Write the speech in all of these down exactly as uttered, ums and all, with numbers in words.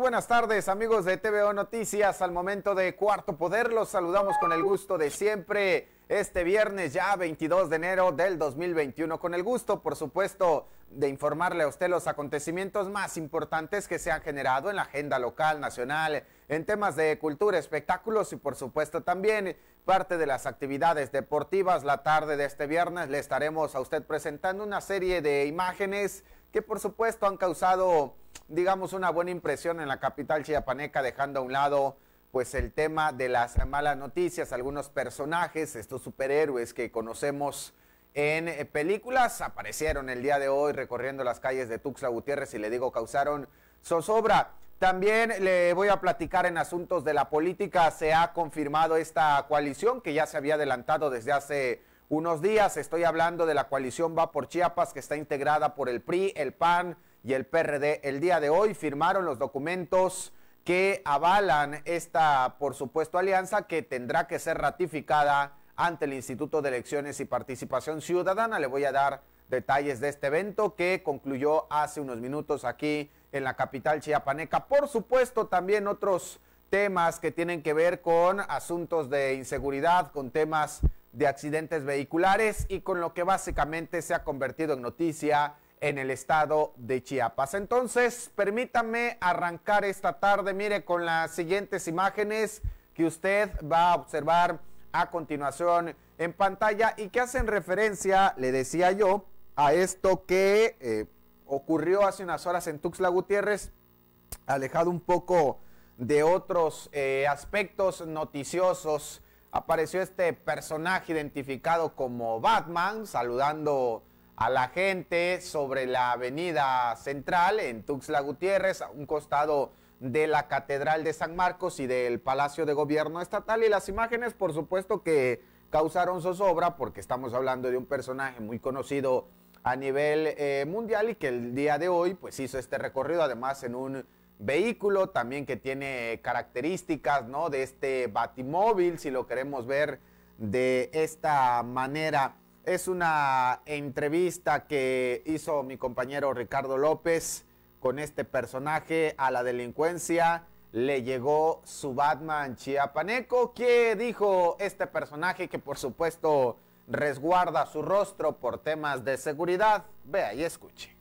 buenas tardes, amigos de T V O Noticias. Al momento de Cuarto Poder, los saludamos con el gusto de siempre. Este viernes ya veintidós de enero del dos mil veintiuno, con el gusto, por supuesto, de informarle a usted los acontecimientos más importantes que se han generado en la agenda local, nacional, en temas de cultura, espectáculos y por supuesto también parte de las actividades deportivas. La tarde de este viernes le estaremos a usted presentando una serie de imágenes que por supuesto han causado, digamos, una buena impresión en la capital chiapaneca, dejando a un lado pues el tema de las malas noticias. Algunos personajes, estos superhéroes que conocemos en eh, películas, aparecieron el día de hoy recorriendo las calles de Tuxtla Gutiérrez y le digo, causaron zozobra. También le voy a platicar en asuntos de la política. Se ha confirmado esta coalición que ya se había adelantado desde hace unos días. Estoy hablando de la coalición Va por Chiapas, que está integrada por el P R I, el P A N y el P R D. El día de hoy firmaron los documentos que avalan esta, por supuesto, alianza que tendrá que ser ratificada ante el Instituto de Elecciones y Participación Ciudadana. Le voy a dar detalles de este evento que concluyó hace unos minutos aquí en la capital chiapaneca. Por supuesto, también otros temas que tienen que ver con asuntos de inseguridad, con temas de accidentes vehiculares y con lo que básicamente se ha convertido en noticia en el estado de Chiapas. Entonces, permítame arrancar esta tarde, mire, con las siguientes imágenes que usted va a observar a continuación en pantalla y que hacen referencia, le decía yo, a esto que eh, ocurrió hace unas horas en Tuxtla Gutiérrez, alejado un poco de otros eh, aspectos noticiosos. Apareció este personaje identificado como Batman, saludando a la gente sobre la avenida central en Tuxtla Gutiérrez, a un costado de la Catedral de San Marcos y del Palacio de Gobierno Estatal. Y las imágenes, por supuesto, que causaron zozobra, porque estamos hablando de un personaje muy conocido a nivel eh, mundial y que el día de hoy pues hizo este recorrido, además en un vehículo también que tiene características, ¿no?, de este batimóvil, si lo queremos ver de esta manera. Es una entrevista que hizo mi compañero Ricardo López con este personaje. A la delincuencia le llegó su Batman chiapaneco. ¿Qué dijo este personaje que por supuesto resguarda su rostro por temas de seguridad? Vea y escuche.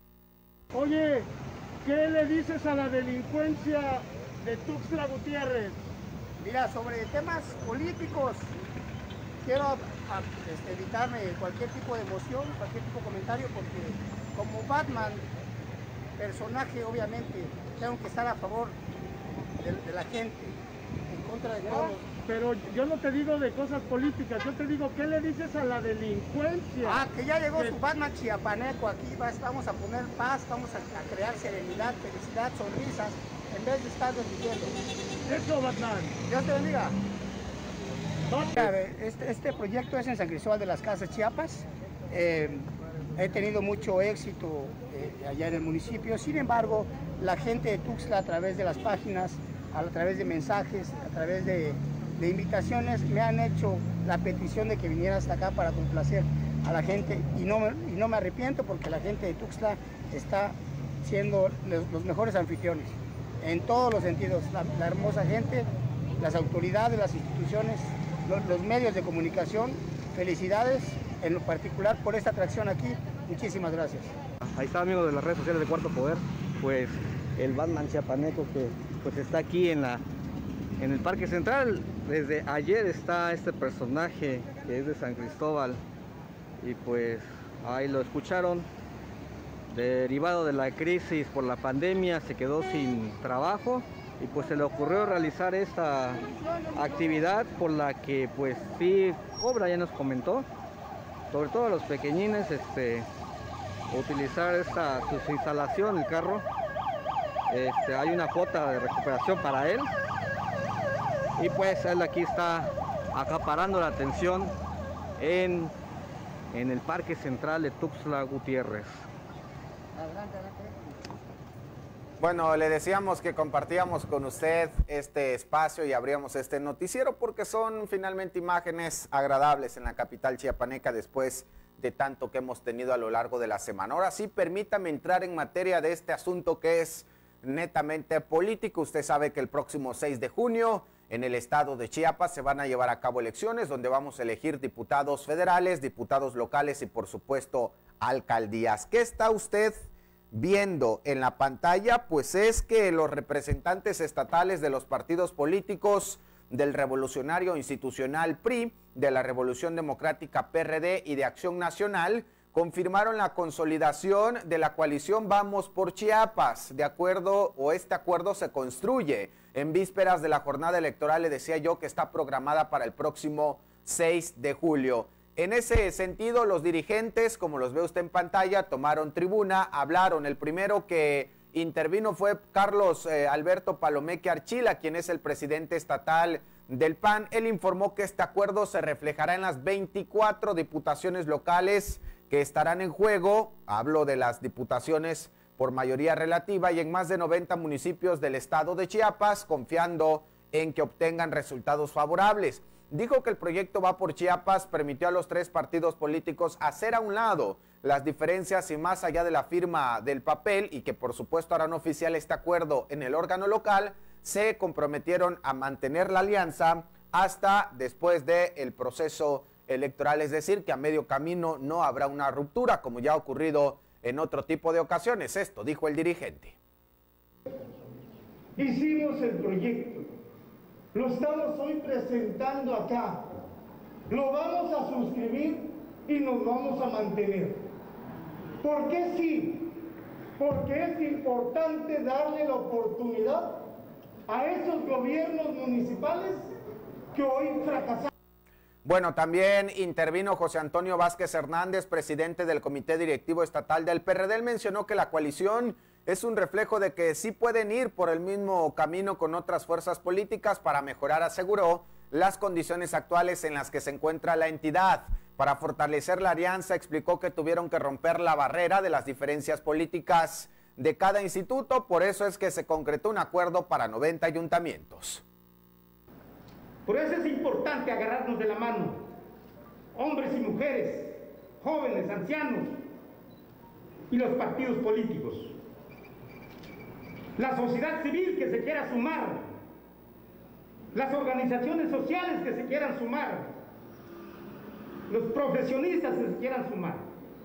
Oye, ¿qué le dices a la delincuencia de Tuxtla Gutiérrez? Mira, sobre temas políticos, quiero a, este, evitarme cualquier tipo de emoción, cualquier tipo de comentario, porque como Batman, personaje, obviamente, tengo que estar a favor de, de la gente, en contra de todos. Pero yo no te digo de cosas políticas, yo te digo, ¿qué le dices a la delincuencia? Ah, que ya llegó que... su Batman chiapaneco, aquí va, vamos a poner paz, vamos a, a crear serenidad, felicidad, sonrisas, en vez de estar desviviendo. Eso, Batman. Dios te bendiga. Este, este proyecto es en San Cristóbal de las Casas, Chiapas. Eh, he tenido mucho éxito eh, allá en el municipio. Sin embargo, la gente de Tuxtla, a través de las páginas, a través de mensajes, a través de, de invitaciones, me han hecho la petición de que viniera hasta acá para complacer a la gente. Y no, y no me arrepiento, porque la gente de Tuxtla está siendo los, los mejores anfitriones en todos los sentidos. La, la hermosa gente, las autoridades, las instituciones, los, los medios de comunicación. Felicidades en lo particular por esta atracción aquí. Muchísimas gracias. Ahí está, amigos de las redes sociales de Cuarto Poder, pues el Batman chiapaneco que pues está aquí en la en el Parque Central. Desde ayer está este personaje que es de San Cristóbal y pues ahí lo escucharon. Derivado de la crisis por la pandemia, se quedó sin trabajo y pues se le ocurrió realizar esta actividad por la que pues sí cobra, ya nos comentó, sobre todo a los pequeñines, este utilizar esta su instalación, el carro. Este, hay una cuota de recuperación para él y pues él aquí está acaparando la atención en, en el Parque Central de Tuxtla Gutiérrez. Adelante, adelante. Bueno, le decíamos que compartíamos con usted este espacio y abríamos este noticiero porque son finalmente imágenes agradables en la capital chiapaneca después de tanto que hemos tenido a lo largo de la semana. Ahora sí, permítame entrar en materia de este asunto que es netamente político. Usted sabe que el próximo seis de junio en el estado de Chiapas se van a llevar a cabo elecciones donde vamos a elegir diputados federales, diputados locales y por supuesto alcaldías. ¿Qué está usted viendo en la pantalla? Pues es que los representantes estatales de los partidos políticos del Revolucionario Institucional P R I, de la Revolución Democrática P R D y de Acción Nacional confirmaron la consolidación de la coalición Vamos por Chiapas. De acuerdo, o este acuerdo se construye en vísperas de la jornada electoral, le decía yo, que está programada para el próximo seis de julio. En ese sentido, los dirigentes, como los ve usted en pantalla, tomaron tribuna, hablaron. El primero que intervino fue Carlos eh, Alberto Palomeque Archila, quien es el presidente estatal del P A N. Él informó que este acuerdo se reflejará en las veinticuatro diputaciones locales que estarán en juego. Hablo de las diputaciones por mayoría relativa y en más de noventa municipios del estado de Chiapas, confiando en que obtengan resultados favorables. Dijo que el proyecto Va por Chiapas permitió a los tres partidos políticos hacer a un lado las diferencias y más allá de la firma del papel, y que por supuesto harán oficial este acuerdo en el órgano local, se comprometieron a mantener la alianza hasta después del proceso electoral, es decir, que a medio camino no habrá una ruptura como ya ha ocurrido en otro tipo de ocasiones. Esto dijo el dirigente. Hicimos el proyecto, lo estamos hoy presentando acá, lo vamos a suscribir y nos vamos a mantener. ¿Por qué sí? Porque es importante darle la oportunidad a esos gobiernos municipales que hoy fracasaron. Bueno, también intervino José Antonio Vázquez Hernández, presidente del Comité Directivo Estatal del P R D. Él mencionó que la coalición es un reflejo de que sí pueden ir por el mismo camino con otras fuerzas políticas para mejorar, aseguró, las condiciones actuales en las que se encuentra la entidad. Para fortalecer la alianza, explicó que tuvieron que romper la barrera de las diferencias políticas de cada instituto, por eso es que se concretó un acuerdo para noventa ayuntamientos. Por eso es importante agarrarnos de la mano, hombres y mujeres, jóvenes, ancianos y los partidos políticos. La sociedad civil que se quiera sumar, las organizaciones sociales que se quieran sumar, los profesionistas que se quieran sumar.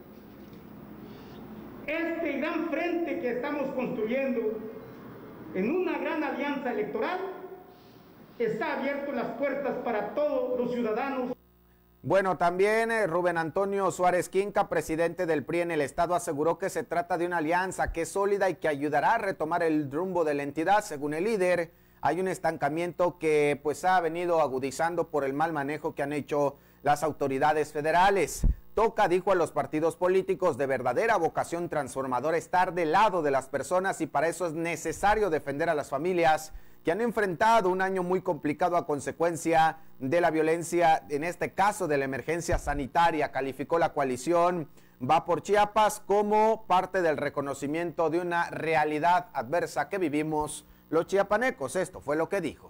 Este gran frente que estamos construyendo en una gran alianza electoral está abierto las puertas para todos los ciudadanos. Bueno, también eh, Rubén Antonio Suárez Quinca, presidente del P R I en el estado, aseguró que se trata de una alianza que es sólida y que ayudará a retomar el rumbo de la entidad. Según el líder, hay un estancamiento que pues ha venido agudizando por el mal manejo que han hecho las autoridades federales. Toca, dijo, a los partidos políticos de verdadera vocación transformadora estar del lado de las personas, y para eso es necesario defender a las familias que han enfrentado un año muy complicado a consecuencia de la violencia, en este caso de la emergencia sanitaria. Calificó la coalición Va por Chiapas como parte del reconocimiento de una realidad adversa que vivimos los chiapanecos. Esto fue lo que dijo.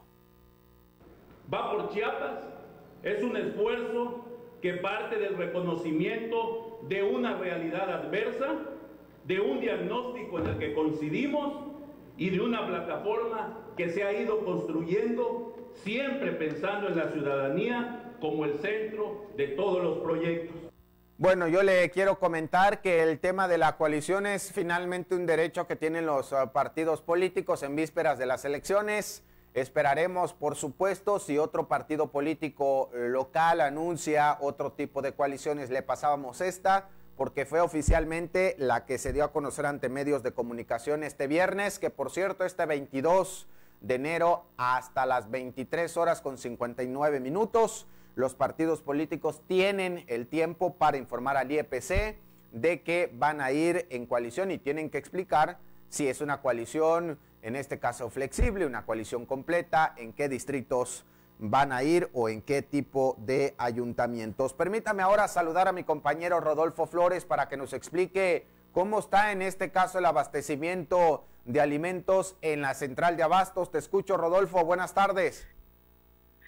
Va por Chiapas es un esfuerzo que parte del reconocimiento de una realidad adversa, de un diagnóstico en el que coincidimos y de una plataforma que se ha ido construyendo siempre pensando en la ciudadanía como el centro de todos los proyectos. Bueno, yo le quiero comentar que el tema de la coalición es finalmente un derecho que tienen los uh, partidos políticos en vísperas de las elecciones. Esperaremos, por supuesto, si otro partido político local anuncia otro tipo de coaliciones. Le pasábamos esta, porque fue oficialmente la que se dio a conocer ante medios de comunicación este viernes, que por cierto, este veintidós de enero hasta las veintitrés horas con cincuenta y nueve minutos, los partidos políticos tienen el tiempo para informar al I E P C de que van a ir en coalición y tienen que explicar si es una coalición, en este caso flexible, una coalición completa, en qué distritos van a ir o en qué tipo de ayuntamientos. Permítame ahora saludar a mi compañero Rodolfo Flores para que nos explique cómo está en este caso el abastecimiento de alimentos en la central de abastos. Te escucho, Rodolfo, buenas tardes.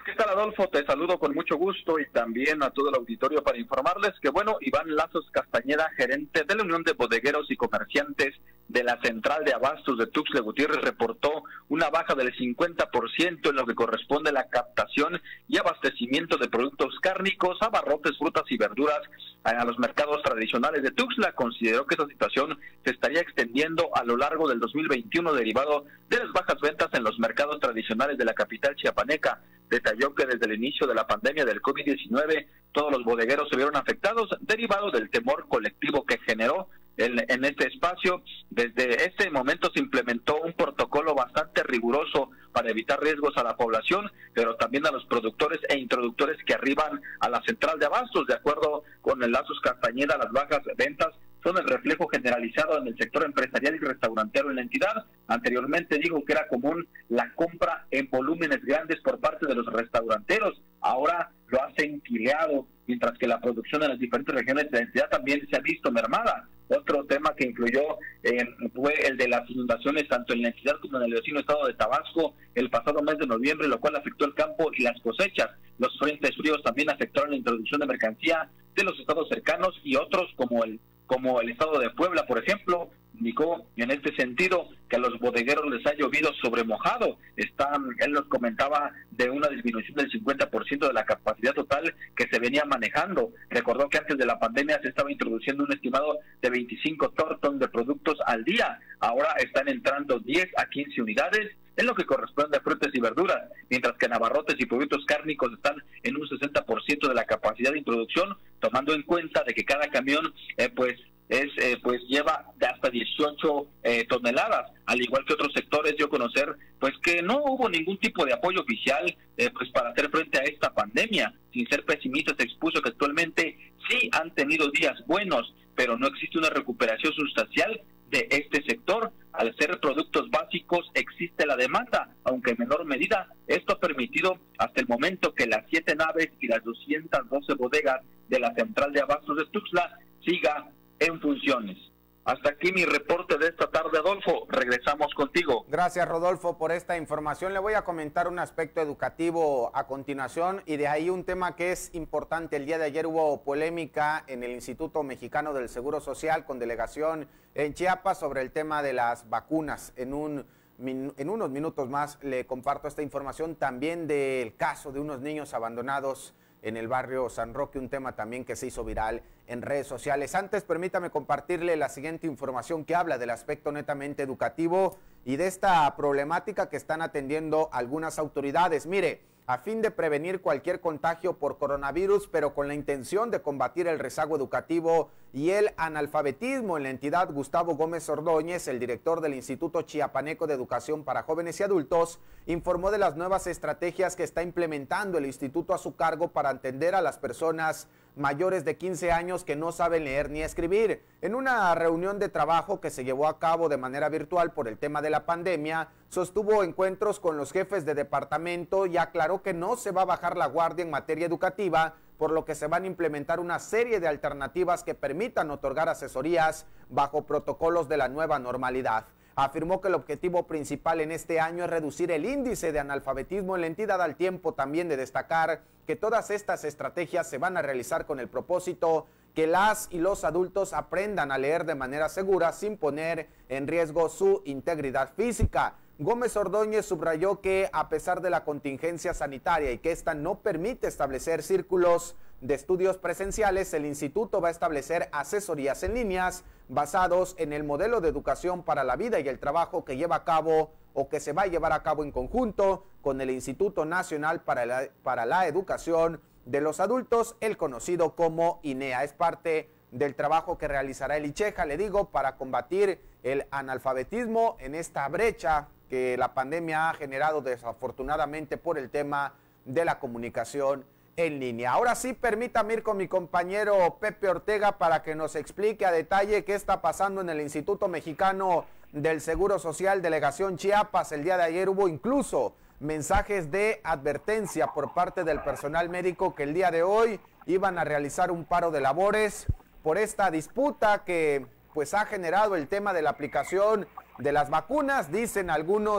¿Qué tal, Adolfo? Te saludo con mucho gusto y también a todo el auditorio para informarles que, bueno, Iván Lazos Castañeda, gerente de la Unión de Bodegueros y Comerciantes de la Central de Abastos de Tuxtla Gutiérrez, reportó una baja del cincuenta por ciento en lo que corresponde a la captación y abastecimiento de productos cárnicos, abarrotes, frutas y verduras a los mercados tradicionales de Tuxtla. Consideró que esta situación se estaría extendiendo a lo largo del dos mil veintiuno derivado de las bajas ventas en los mercados tradicionales de la capital chiapaneca. Detalló que desde el inicio de la pandemia del COVID diecinueve todos los bodegueros se vieron afectados derivado del temor colectivo que generó en, en este espacio. Desde este momento se implementó un protocolo bastante riguroso para evitar riesgos a la población, pero también a los productores e introductores que arriban a la central de abastos. De acuerdo con el Lazos Castañeda, las bajas ventas son el reflejo generalizado en el sector empresarial y restaurantero en la entidad. Anteriormente dijo que era común la compra en volúmenes grandes por parte de los restauranteros, ahora lo ha sentileado, mientras que la producción en las diferentes regiones de la entidad también se ha visto mermada. Otro tema que influyó eh, fue el de las inundaciones tanto en la entidad como en el vecino estado de Tabasco el pasado mes de noviembre, lo cual afectó el campo y las cosechas. Los frentes fríos también afectaron la introducción de mercancía de los estados cercanos y otros como el como el estado de Puebla, por ejemplo. Indicó en este sentido que a los bodegueros les ha llovido sobre mojado. Está, él nos comentaba de una disminución del cincuenta por ciento de la capacidad total que se venía manejando. Recordó que antes de la pandemia se estaba introduciendo un estimado de veinticinco tortón de productos al día. Ahora están entrando diez a quince unidades en lo que corresponde a frutas y verduras, mientras que en abarrotes y productos cárnicos están en un sesenta por ciento de la capacidad de introducción, tomando en cuenta de que cada camión eh, pues es eh, pues lleva de hasta dieciocho eh, toneladas, al igual que otros sectores. Dio a conocer pues que no hubo ningún tipo de apoyo oficial eh, pues para hacer frente a esta pandemia. Sin ser pesimista, se expuso que actualmente sí han tenido días buenos, pero no existe una recuperación sustancial de este sector. Al ser productos básicos existe la demanda, aunque en menor medida. Esto ha permitido hasta el momento que las siete naves y las doscientas doce bodegas de la central de abastos de Tuxtla siga en funciones. Hasta aquí mi reporte de esta tarde, Adolfo. Regresamos contigo. Gracias, Rodolfo, por esta información. Le voy a comentar un aspecto educativo a continuación y de ahí un tema que es importante. El día de ayer hubo polémica en el Instituto Mexicano del Seguro Social con delegación en Chiapas sobre el tema de las vacunas. En un en unos minutos más le comparto esta información también del caso de unos niños abandonados en el barrio San Roque, un tema también que se hizo viral en redes sociales. Antes, permítame compartirle la siguiente información que habla del aspecto netamente educativo y de esta problemática que están atendiendo algunas autoridades. Mire, a fin de prevenir cualquier contagio por coronavirus, pero con la intención de combatir el rezago educativo y el analfabetismo en la entidad, Gustavo Gómez Ordóñez, el director del Instituto Chiapaneco de Educación para Jóvenes y Adultos, informó de las nuevas estrategias que está implementando el instituto a su cargo para atender a las personas mayores de quince años que no saben leer ni escribir. En una reunión de trabajo que se llevó a cabo de manera virtual por el tema de la pandemia, sostuvo encuentros con los jefes de departamento y aclaró que no se va a bajar la guardia en materia educativa, por lo que se van a implementar una serie de alternativas que permitan otorgar asesorías bajo protocolos de la nueva normalidad. Afirmó que el objetivo principal en este año es reducir el índice de analfabetismo en la entidad, al tiempo también de destacar que todas estas estrategias se van a realizar con el propósito que las y los adultos aprendan a leer de manera segura sin poner en riesgo su integridad física. Gómez Ordóñez subrayó que a pesar de la contingencia sanitaria y que esta no permite establecer círculos de estudios presenciales, el instituto va a establecer asesorías en líneas basados en el modelo de educación para la vida y el trabajo que lleva a cabo o que se va a llevar a cabo en conjunto con el Instituto Nacional para la, para la Educación de los Adultos, el conocido como INEA. Es parte del trabajo que realizará el ICHEJA, le digo, para combatir el analfabetismo en esta brecha que la pandemia ha generado desafortunadamente por el tema de la comunicación en línea. Ahora sí, permítame ir con mi compañero Pepe Ortega para que nos explique a detalle qué está pasando en el Instituto Mexicano del Seguro Social, Delegación Chiapas. El día de ayer hubo incluso mensajes de advertencia por parte del personal médico que el día de hoy iban a realizar un paro de labores por esta disputa que pues ha generado el tema de la aplicación de las vacunas. Dicen algunos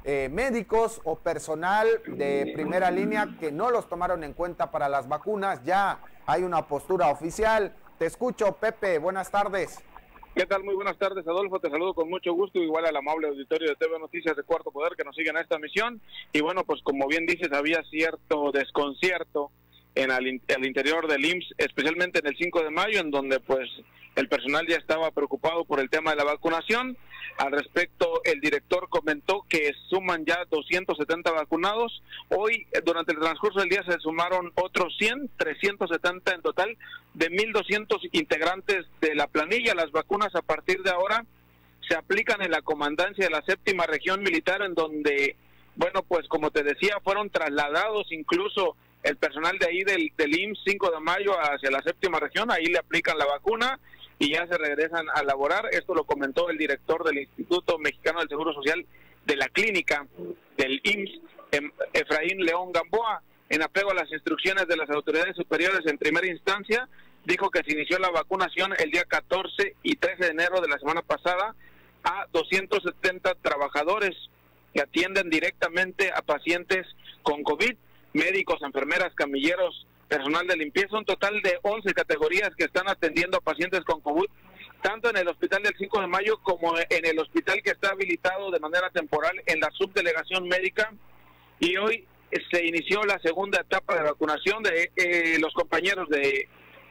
eh, médicos o personal de primera línea que no los tomaron en cuenta para las vacunas. Ya hay una postura oficial. Te escucho, Pepe, buenas tardes. ¿Qué tal? Muy buenas tardes, Adolfo. Te saludo con mucho gusto, igual al amable auditorio de T V Noticias de Cuarto Poder que nos siguen a esta misión. Y bueno, pues como bien dices, había cierto desconcierto en el, el interior del I M S S, especialmente en el cinco de mayo, en donde pues el personal ya estaba preocupado por el tema de la vacunación. Al respecto, el director comentó que suman ya doscientos setenta vacunados. Hoy, durante el transcurso del día, se sumaron otros cien, trescientos setenta en total, de mil doscientos integrantes de la planilla. Las vacunas a partir de ahora se aplican en la comandancia de la séptima región militar, en donde, bueno, pues como te decía, fueron trasladados incluso el personal de ahí del, del I M S S cinco de mayo hacia la séptima región. Ahí le aplican la vacuna y ya se regresan a laborar. Esto lo comentó el director del Instituto Mexicano del Seguro Social de la clínica del I M S S, Efraín León Gamboa. En apego a las instrucciones de las autoridades superiores en primera instancia, dijo que se inició la vacunación el día catorce y trece de enero de la semana pasada a doscientos setenta trabajadores que atienden directamente a pacientes con COVID, médicos, enfermeras, camilleros, personal de limpieza, un total de once categorías que están atendiendo a pacientes con COVID, tanto en el hospital del cinco de mayo como en el hospital que está habilitado de manera temporal en la subdelegación médica. Y hoy se inició la segunda etapa de vacunación de eh, los compañeros de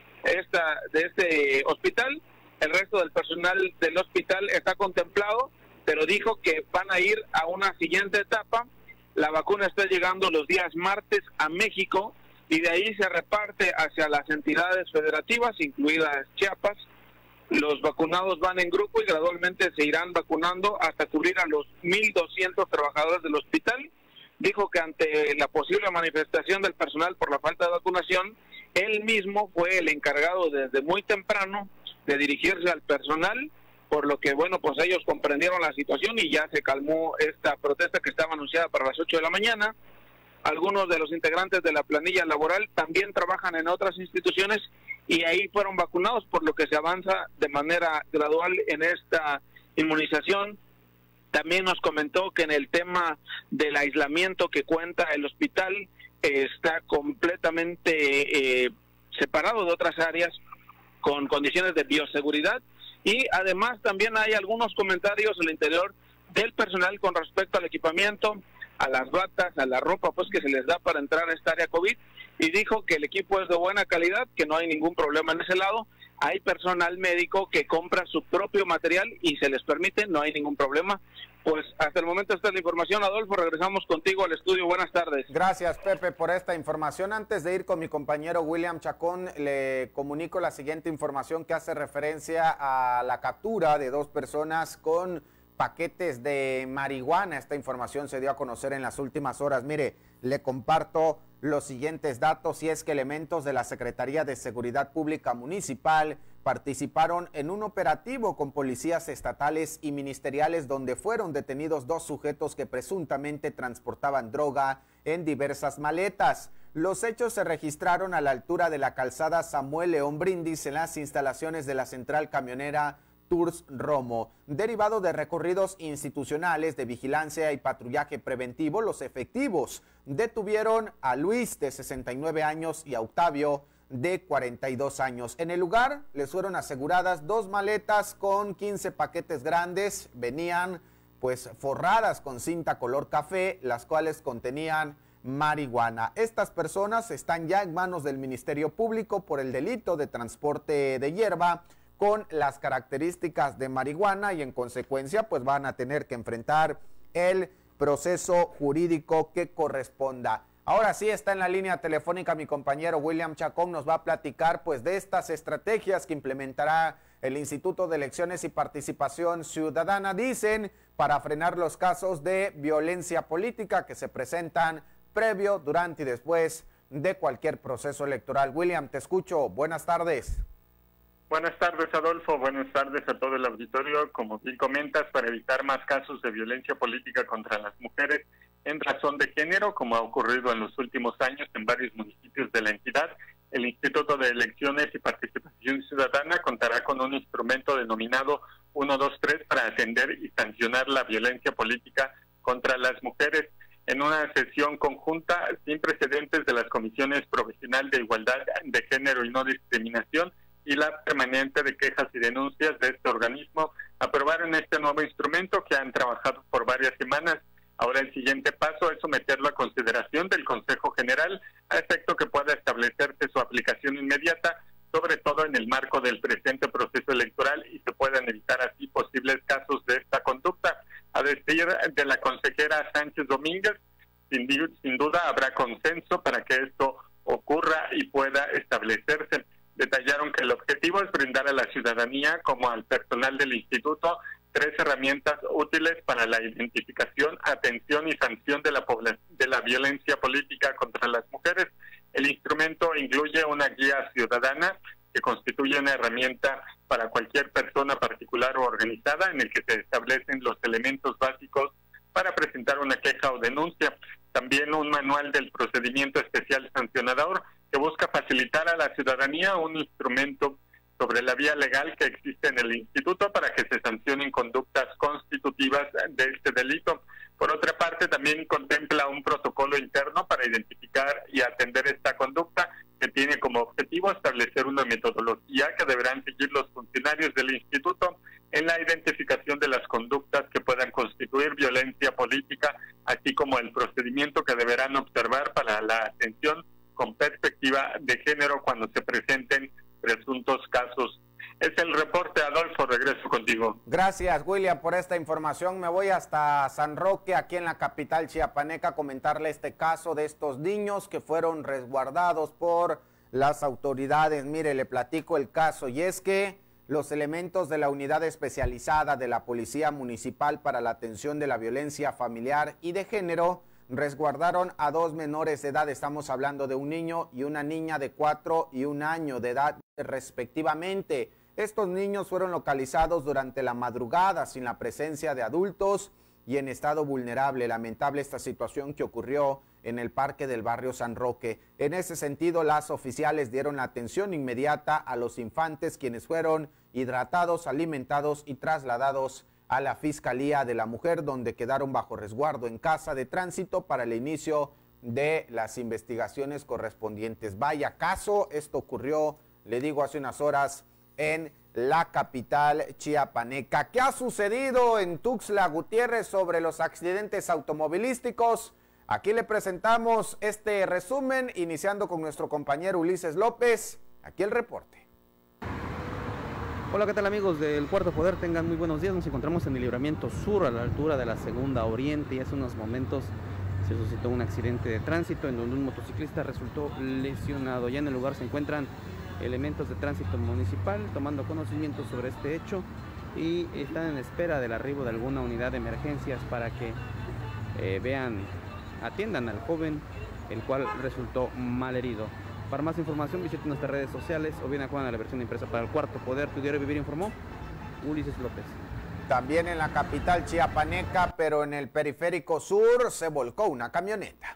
esta de este hospital. El resto del personal del hospital está contemplado, pero dijo que van a ir a una siguiente etapa. La vacuna está llegando los días martes a México y de ahí se reparte hacia las entidades federativas, incluidas Chiapas. Los vacunados van en grupo y gradualmente se irán vacunando hasta cubrir a los mil doscientos trabajadores del hospital. Dijo que ante la posible manifestación del personal por la falta de vacunación, él mismo fue el encargado desde muy temprano de dirigirse al personal, por lo que, bueno, pues ellos comprendieron la situación y ya se calmó esta protesta que estaba anunciada para las ocho de la mañana. Algunos de los integrantes de la planilla laboral también trabajan en otras instituciones y ahí fueron vacunados, por lo que se avanza de manera gradual en esta inmunización. También nos comentó que en el tema del aislamiento que cuenta el hospital eh, está completamente eh, separado de otras áreas con condiciones de bioseguridad, y además también hay algunos comentarios al interior del personal con respecto al equipamiento, a las batas, a la ropa pues que se les da para entrar a esta área COVID, y dijo que el equipo es de buena calidad, que no hay ningún problema en ese lado. Hay personal médico que compra su propio material y se les permite, no hay ningún problema. Pues hasta el momento esta es la información, Adolfo. Regresamos contigo al estudio. Buenas tardes. Gracias, Pepe, por esta información. Antes de ir con mi compañero William Chacón, le comunico la siguiente información que hace referencia a la captura de dos personas con paquetes de marihuana. Esta información se dio a conocer en las últimas horas. Mire, le comparto los siguientes datos, y es que elementos de la Secretaría de Seguridad Pública Municipal participaron en un operativo con policías estatales y ministeriales donde fueron detenidos dos sujetos que presuntamente transportaban droga en diversas maletas. Los hechos se registraron a la altura de la calzada Samuel León Brindis en las instalaciones de la central camionera Tours Romo. Derivado de recorridos institucionales de vigilancia y patrullaje preventivo, los efectivos detuvieron a Luis, de sesenta y nueve años, y a Octavio, de cuarenta y dos años. En el lugar les fueron aseguradas dos maletas con quince paquetes grandes. Venían pues forradas con cinta color café, las cuales contenían marihuana. Estas personas están ya en manos del Ministerio Público por el delito de transporte de hierba con las características de marihuana, y en consecuencia pues van a tener que enfrentar el proceso jurídico que corresponda. Ahora sí está en la línea telefónica mi compañero William Chacón, nos va a platicar pues de estas estrategias que implementará el Instituto de Elecciones y Participación Ciudadana, dicen, para frenar los casos de violencia política que se presentan previo, durante y después de cualquier proceso electoral. William, te escucho. Buenas tardes. Buenas tardes, Adolfo. Buenas tardes a todo el auditorio. Como bien comentas, para evitar más casos de violencia política contra las mujeres en razón de género, como ha ocurrido en los últimos años en varios municipios de la entidad, el Instituto de Elecciones y Participación Ciudadana contará con un instrumento denominado uno dos tres para atender y sancionar la violencia política contra las mujeres en una sesión conjunta sin precedentes de las Comisiones Profesional de Igualdad de Género y No Discriminación y la Permanente de Quejas y Denuncias de este organismo, aprobaron este nuevo instrumento que han trabajado por varias semanas. Ahora el siguiente paso es someterlo a consideración del Consejo General a efecto que pueda establecerse su aplicación inmediata, sobre todo en el marco del presente proceso electoral, y se puedan evitar así posibles casos de esta conducta. A decir de la consejera Sánchez Domínguez, sin, sin duda habrá consenso para que esto ocurra y pueda establecerse. Detallaron que el objetivo es brindar a la ciudadanía como al personal del instituto tres herramientas útiles para la identificación, atención y sanción de la, de la violencia política contra las mujeres. El instrumento incluye una guía ciudadana que constituye una herramienta para cualquier persona particular o organizada en el que se establecen los elementos básicos para presentar una queja o denuncia. También un manual del procedimiento especial sancionador que busca facilitar a la ciudadanía un instrumento sobre la vía legal que existe en el instituto para que se sancionen conductas constitutivas de este delito. Por otra parte, también contempla un protocolo interno para identificar y atender esta conducta, que tiene como objetivo establecer una metodología que deberán seguir los funcionarios del instituto en la identificación de las conductas que puedan constituir violencia política, así como el procedimiento que deberán observar para la atención con perspectiva de género cuando se presenten presuntos casos. Es el reporte, Adolfo, regreso contigo. Gracias, William, por esta información. Me voy hasta San Roque, aquí en la capital chiapaneca, a comentarle este caso de estos niños que fueron resguardados por las autoridades. Mire, le platico el caso, y es que los elementos de la unidad especializada de la Policía Municipal para la Atención de la Violencia Familiar y de Género resguardaron a dos menores de edad. Estamos hablando de un niño y una niña de cuatro y un año de edad respectivamente. Estos niños fueron localizados durante la madrugada sin la presencia de adultos y en estado vulnerable. Lamentable esta situación que ocurrió en el parque del barrio San Roque. En ese sentido, las oficiales dieron la atención inmediata a los infantes, quienes fueron hidratados, alimentados y trasladados a la Fiscalía de la Mujer, donde quedaron bajo resguardo en casa de tránsito para el inicio de las investigaciones correspondientes. Vaya caso, esto ocurrió, le digo, hace unas horas en la capital chiapaneca. ¿Qué ha sucedido en Tuxtla Gutiérrez sobre los accidentes automovilísticos? Aquí le presentamos este resumen, iniciando con nuestro compañero Ulises López. Aquí el reporte. Hola, ¿qué tal, amigos del Cuarto Poder? Tengan muy buenos días. Nos encontramos en el Libramiento Sur, a la altura de la Segunda Oriente, y hace unos momentos se suscitó un accidente de tránsito en donde un motociclista resultó lesionado. Ya en el lugar se encuentran elementos de tránsito municipal tomando conocimiento sobre este hecho y están en espera del arribo de alguna unidad de emergencias para que eh, vean, atiendan al joven, el cual resultó malherido. Para más información visiten nuestras redes sociales o bien acudan a la versión impresa para el Cuarto Poder. Tu Diario Vivir informó Ulises López. También en la capital chiapaneca, pero en el periférico sur, se volcó una camioneta.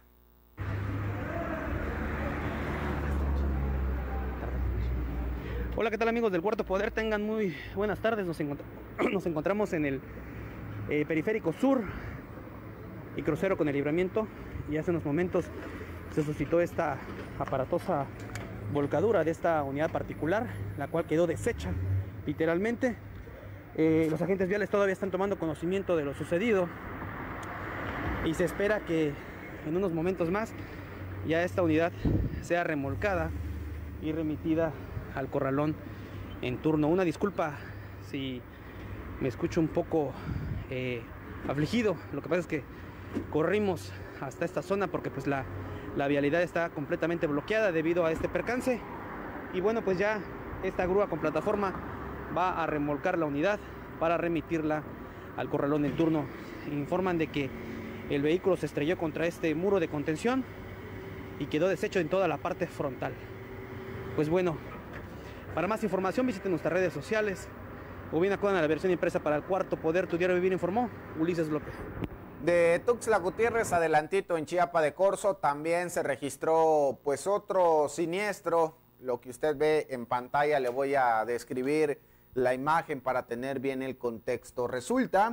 Hola, ¿qué tal, amigos del Cuarto Poder? Tengan muy buenas tardes. Nos, encontr nos encontramos en el eh, periférico sur y crucero con el Libramiento, y hace unos momentos se suscitó esta aparatosa volcadura de esta unidad particular, la cual quedó deshecha literalmente. Eh, los agentes viales todavía están tomando conocimiento de lo sucedido y se espera que en unos momentos más ya esta unidad sea remolcada y remitida al corralón en turno. Una disculpa si me escucho un poco eh, afligido, lo que pasa es que corrimos hasta esta zona porque pues la, la vialidad está completamente bloqueada debido a este percance, y bueno, pues ya esta grúa con plataforma va a remolcar la unidad para remitirla al corralón en turno. Informan de que el vehículo se estrelló contra este muro de contención y quedó deshecho en toda la parte frontal. Pues bueno, para más información visiten nuestras redes sociales o bien acudan a la versión impresa para el Cuarto Poder. Tu Diario Vivir informó Ulises López. De Tuxtla Gutiérrez, adelantito en Chiapa de Corzo, también se registró pues otro siniestro. Lo que usted ve en pantalla, le voy a describir la imagen para tener bien el contexto. Resulta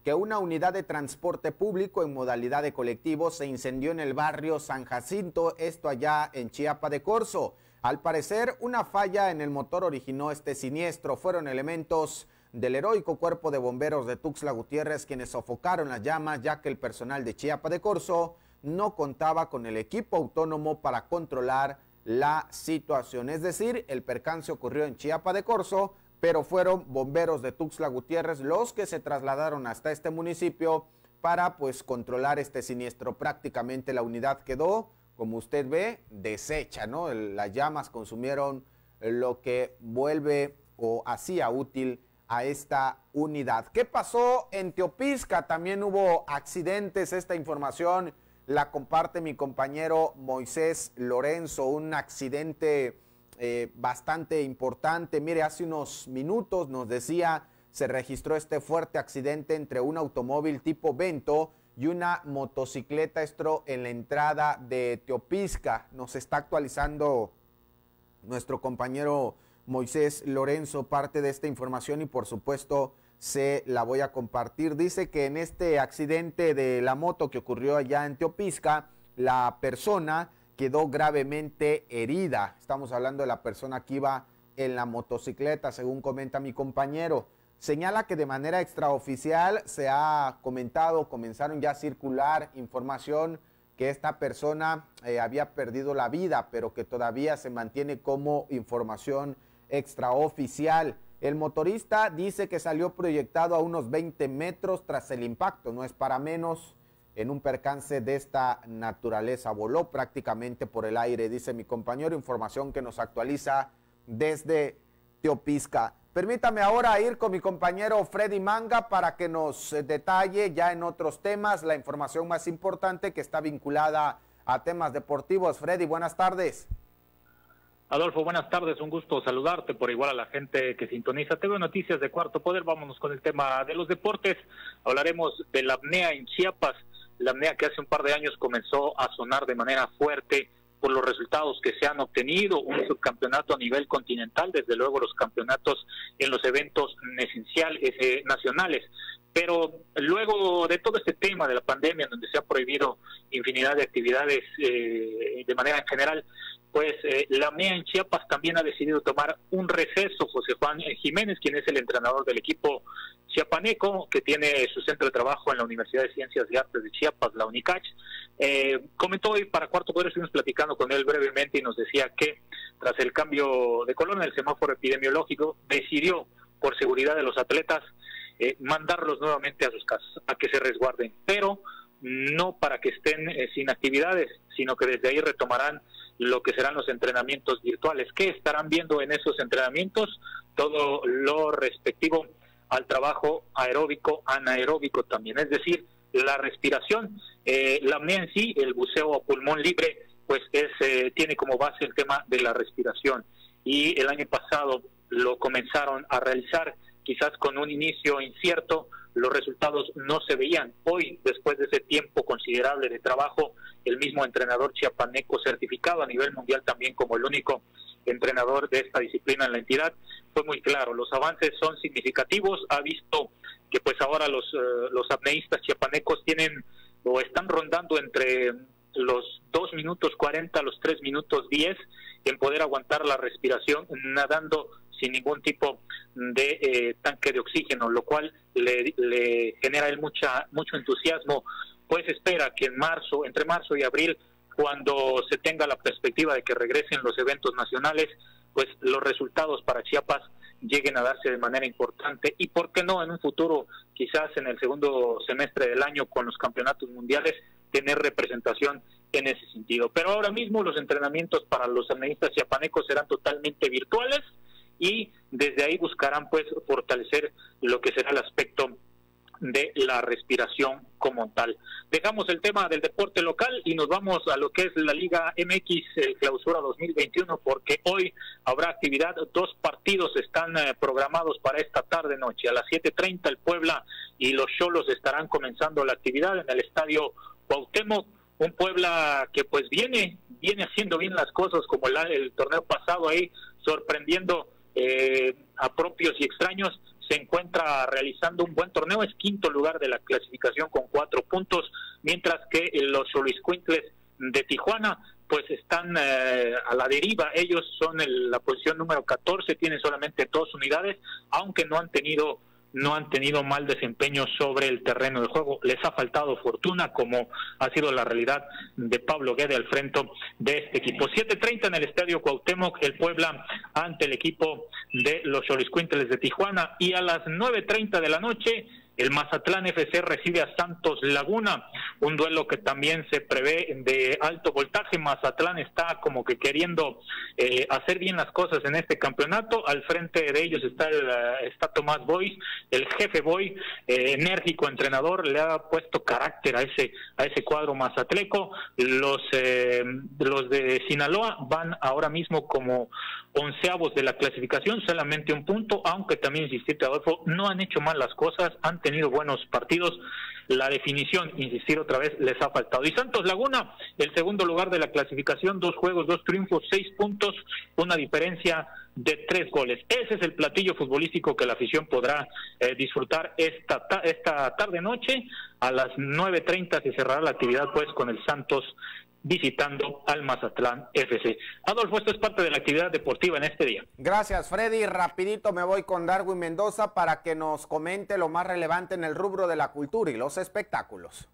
que una unidad de transporte público en modalidad de colectivo se incendió en el barrio San Jacinto, esto allá en Chiapa de Corzo. Al parecer, una falla en el motor originó este siniestro. Fueron elementos del heroico Cuerpo de Bomberos de Tuxtla Gutiérrez quienes sofocaron las llamas, ya que el personal de Chiapa de Corzo no contaba con el equipo autónomo para controlar la situación. Es decir, el percance ocurrió en Chiapa de Corzo, pero fueron bomberos de Tuxtla Gutiérrez los que se trasladaron hasta este municipio para pues controlar este siniestro. Prácticamente la unidad quedó, como usted ve, deshecha, ¿no? Las llamas consumieron lo que vuelve o hacía útil a esta unidad. ¿Qué pasó en Teopisca? También hubo accidentes. Esta información la comparte mi compañero Moisés Lorenzo, un accidente Eh, bastante importante. Mire, hace unos minutos nos decía, se registró este fuerte accidente entre un automóvil tipo Vento y una motocicleta, esto en la entrada de Teopisca. Nos está actualizando nuestro compañero Moisés Lorenzo parte de esta información y por supuesto se la voy a compartir. Dice que en este accidente de la moto que ocurrió allá en Teopisca, la persona quedó gravemente herida. Estamos hablando de la persona que iba en la motocicleta, según comenta mi compañero. Señala que de manera extraoficial se ha comentado, comenzaron ya a circular información que esta persona eh, había perdido la vida, pero que todavía se mantiene como información extraoficial. El motorista dice que salió proyectado a unos veinte metros tras el impacto, no es para menos. En un percance de esta naturaleza voló prácticamente por el aire, dice mi compañero, información que nos actualiza desde Teopisca. Permítame ahora ir con mi compañero Freddy Manga para que nos detalle ya en otros temas la información más importante que está vinculada a temas deportivos. Freddy, buenas tardes. Adolfo, buenas tardes, un gusto saludarte, por igual a la gente que sintoniza T V Noticias de Cuarto Poder. Vámonos con el tema de los deportes. Hablaremos de la apnea en Chiapas. La apnea que hace un par de años comenzó a sonar de manera fuerte por los resultados que se han obtenido, un subcampeonato a nivel continental, desde luego los campeonatos en los eventos esenciales eh, nacionales. Pero luego de todo este tema de la pandemia, donde se ha prohibido infinidad de actividades eh, de manera general, pues eh, la apnea en Chiapas también ha decidido tomar un receso. José Juan Jiménez, quien es el entrenador del equipo chiapaneco, que tiene su centro de trabajo en la Universidad de Ciencias y Artes de Chiapas, la UNICACH, eh, comentó hoy para Cuarto Poder, estuvimos platicando con él brevemente y nos decía que tras el cambio de color en el semáforo epidemiológico, decidió, por seguridad de los atletas, eh, mandarlos nuevamente a sus casas, a que se resguarden, pero no para que estén eh, sin actividades, sino que desde ahí retomarán lo que serán los entrenamientos virtuales. ¿Qué estarán viendo en esos entrenamientos? Todo lo respectivo al trabajo aeróbico, anaeróbico también, es decir, la respiración, eh, la apnea en sí, el buceo a pulmón libre, pues es eh, tiene como base el tema de la respiración, y el año pasado lo comenzaron a realizar, quizás con un inicio incierto, los resultados no se veían. Hoy, después de ese tiempo considerable de trabajo, el mismo entrenador chiapaneco, certificado a nivel mundial también como el único entrenador de esta disciplina en la entidad, fue muy claro, los avances son significativos. Ha visto que pues ahora los, uh, los apneístas chiapanecos tienen o están rondando entre los dos minutos cuarenta, los tres minutos diez en poder aguantar la respiración nadando sin ningún tipo de eh, tanque de oxígeno, lo cual le, le genera a él mucha, mucho entusiasmo. Pues espera que en marzo, entre marzo y abril, cuando se tenga la perspectiva de que regresen los eventos nacionales, pues los resultados para Chiapas lleguen a darse de manera importante, y por qué no en un futuro, quizás en el segundo semestre del año con los campeonatos mundiales, tener representación en ese sentido. Pero ahora mismo los entrenamientos para los apneístas chiapanecos serán totalmente virtuales, y desde ahí buscarán pues fortalecer lo que será el aspecto de la respiración como tal. Dejamos el tema del deporte local y nos vamos a lo que es la Liga M X eh, Clausura dos mil veintiuno, porque hoy habrá actividad. Dos partidos están eh, programados para esta tarde noche. A las siete treinta el Puebla y los Xolos estarán comenzando la actividad en el estadio Cuauhtémoc. Un Puebla que pues viene viene haciendo bien las cosas, como el, el torneo pasado ahí, sorprendiendo eh, a propios y extraños. se encuentra realizando un buen torneo, es quinto lugar de la clasificación con cuatro puntos, mientras que los Xoloitzcuintles de Tijuana pues están eh, a la deriva. Ellos son el, la posición número catorce, tienen solamente dos unidades, aunque no han tenido no han tenido mal desempeño sobre el terreno de juego. Les ha faltado fortuna, como ha sido la realidad de Pablo Guede al frente de este equipo. siete treinta en el Estadio Cuauhtémoc, el Puebla ante el equipo de los Xoloitzcuintles de Tijuana, y a las nueve treinta de la noche el Mazatlán F C recibe a Santos Laguna, un duelo que también se prevé de alto voltaje. Mazatlán está como que queriendo eh, hacer bien las cosas en este campeonato. Al frente de ellos está el, está Tomás Boy, el jefe Boy, eh, enérgico entrenador, le ha puesto carácter a ese a ese cuadro mazatleco. Los eh, los de Sinaloa van ahora mismo como onceavos de la clasificación, solamente un punto, aunque también, insistirte, Adolfo, no han hecho mal las cosas, han tenido buenos partidos. La definición, insistir otra vez, les ha faltado. Y Santos Laguna, el segundo lugar de la clasificación, dos juegos, dos triunfos, seis puntos, una diferencia de tres goles. Ese es el platillo futbolístico que la afición podrá eh, disfrutar esta ta esta tarde-noche. A las nueve treinta se cerrará la actividad pues con el Santos visitando al Mazatlán F C. Adolfo, esto es parte de la actividad deportiva en este día. Gracias, Freddy. Rapidito me voy con Darwin Mendoza para que nos comente lo más relevante en el rubro de la cultura y los espectáculos.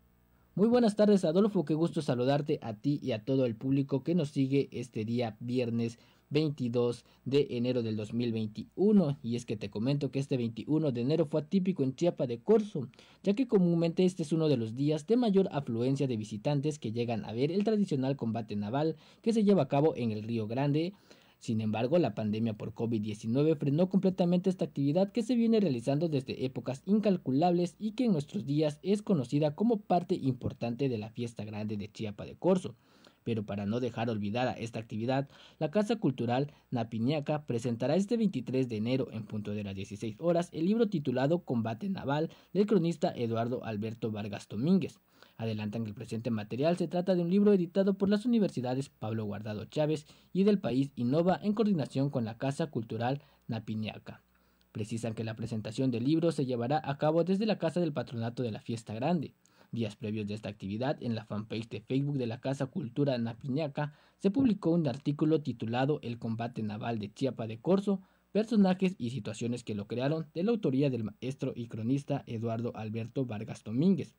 Muy buenas tardes, Adolfo, qué gusto saludarte a ti y a todo el público que nos sigue este día viernes veintidós de enero del dos mil veintiuno, y es que te comento que este veintiuno de enero fue atípico en Chiapa de Corzo, ya que comúnmente este es uno de los días de mayor afluencia de visitantes que llegan a ver el tradicional combate naval que se lleva a cabo en el Río Grande. Sin embargo, la pandemia por COVID diecinueve frenó completamente esta actividad que se viene realizando desde épocas incalculables y que en nuestros días es conocida como parte importante de la fiesta grande de Chiapa de Corzo. Pero para no dejar olvidada esta actividad, la Casa Cultural Napiñaca presentará este veintitrés de enero en punto de las dieciséis horas el libro titulado Combate Naval del cronista Eduardo Alberto Vargas Domínguez. Adelantan que el presente material se trata de un libro editado por las universidades Pablo Guardado Chávez y del País Innova en coordinación con la Casa Cultural Napiñaca. Precisan que la presentación del libro se llevará a cabo desde la Casa del Patronato de la Fiesta Grande. Días previos de esta actividad, en la fanpage de Facebook de la Casa Cultura Napiñaca, se publicó un artículo titulado El combate naval de Chiapa de Corzo, personajes y situaciones que lo crearon, de la autoría del maestro y cronista Eduardo Alberto Vargas Domínguez.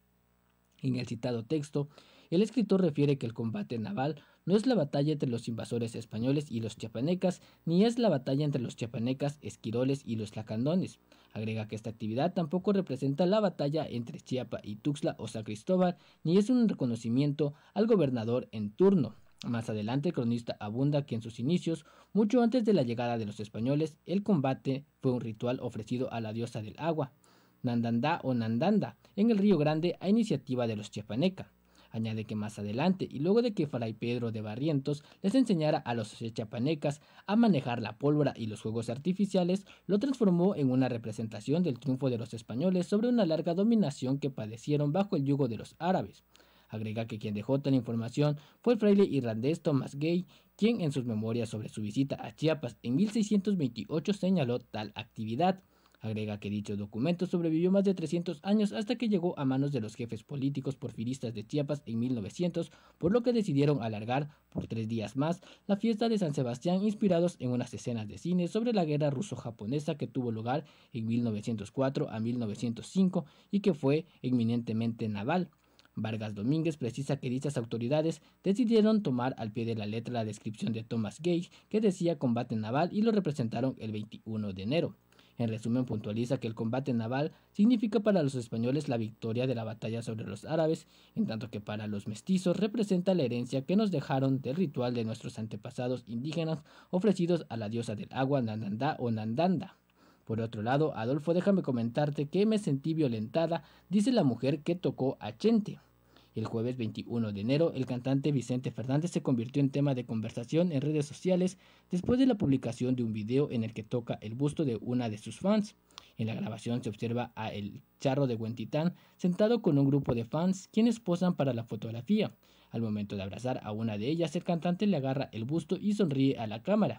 En el citado texto, el escritor refiere que el combate naval no es la batalla entre los invasores españoles y los chiapanecas, ni es la batalla entre los chiapanecas, esquiroles y los lacandones. Agrega que esta actividad tampoco representa la batalla entre Chiapa y Tuxtla o San Cristóbal, ni es un reconocimiento al gobernador en turno. Más adelante, el cronista abunda que en sus inicios, mucho antes de la llegada de los españoles, el combate fue un ritual ofrecido a la diosa del agua, Nandandá o Nandanda, en el Río Grande a iniciativa de los chiapaneca. Añade que más adelante, y luego de que Fray Pedro de Barrientos les enseñara a los chiapanecas a manejar la pólvora y los fuegos artificiales, lo transformó en una representación del triunfo de los españoles sobre una larga dominación que padecieron bajo el yugo de los árabes. Agrega que quien dejó tal información fue el fraile irlandés Thomas Gay, quien en sus memorias sobre su visita a Chiapas en mil seiscientos veintiocho señaló tal actividad. Agrega que dicho documento sobrevivió más de trescientos años hasta que llegó a manos de los jefes políticos porfiristas de Chiapas en mil novecientos, por lo que decidieron alargar por tres días más la fiesta de San Sebastián, inspirados en unas escenas de cine sobre la guerra ruso-japonesa que tuvo lugar en mil novecientos cuatro a mil novecientos cinco y que fue eminentemente naval. Vargas Domínguez precisa que dichas autoridades decidieron tomar al pie de la letra la descripción de Thomas Gage, que decía combate naval, y lo representaron el veintiuno de enero. En resumen, puntualiza que el combate naval significa para los españoles la victoria de la batalla sobre los árabes, en tanto que para los mestizos representa la herencia que nos dejaron del ritual de nuestros antepasados indígenas ofrecidos a la diosa del agua Nandandá o Nandanda. Por otro lado, Adolfo, déjame comentarte que me sentí violentada, dice la mujer que tocó a Chente. El jueves veintiuno de enero, el cantante Vicente Fernández se convirtió en tema de conversación en redes sociales después de la publicación de un video en el que toca el busto de una de sus fans. En la grabación se observa a El Charro de Huentitán sentado con un grupo de fans quienes posan para la fotografía. Al momento de abrazar a una de ellas, el cantante le agarra el busto y sonríe a la cámara.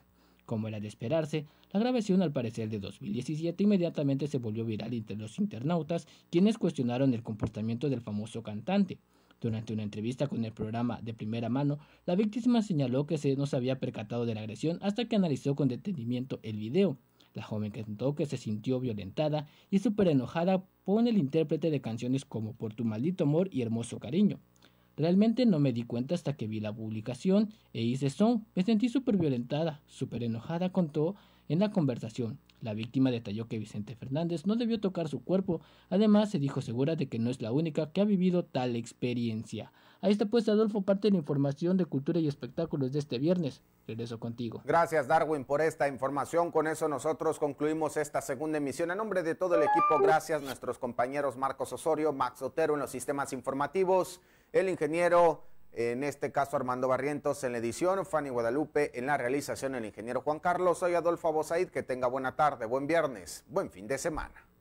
Como era de esperarse, la grabación, al parecer de dos mil diecisiete, inmediatamente se volvió viral entre los internautas, quienes cuestionaron el comportamiento del famoso cantante. Durante una entrevista con el programa De Primera Mano, la víctima señaló que se no se había percatado de la agresión hasta que analizó con detenimiento el video. La joven contó que se sintió violentada y súper enojada por el intérprete de canciones como Por tu maldito amor y Hermoso cariño. Realmente no me di cuenta hasta que vi la publicación e hice son. Me sentí súper violentada, súper enojada, contó en la conversación. La víctima detalló que Vicente Fernández no debió tocar su cuerpo. Además, se dijo segura de que no es la única que ha vivido tal experiencia. Ahí está pues, Adolfo, parte de la información de cultura y espectáculos de este viernes. Regreso contigo. Gracias, Darwin, por esta información. Con eso nosotros concluimos esta segunda emisión. En nombre de todo el equipo, gracias a nuestros compañeros Marcos Osorio, Max Otero en los sistemas informativos, el ingeniero, en este caso Armando Barrientos en la edición, Fanny Guadalupe en la realización, el ingeniero Juan Carlos. Soy Adolfo Abosaid, que tenga buena tarde, buen viernes, buen fin de semana.